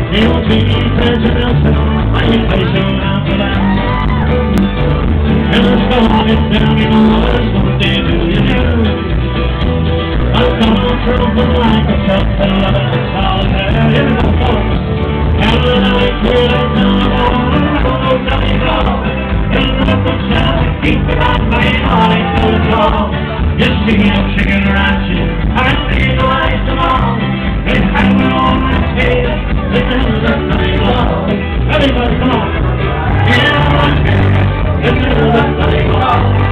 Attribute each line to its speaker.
Speaker 1: You'll be president, I ain't patient after that. And the storm is down in the woods, what day do you do? I'm coming through like a truck, and loving solitaire in the fork. And the night we're down the water, no nothing wrong. And let the sound keep it on playing on it till it's long. Just singing up chicken ranches, I see the lights tomorrow. It's hanging on my head, listen to the sunny love. Everybody come on, get on my head, listen to the sunny love.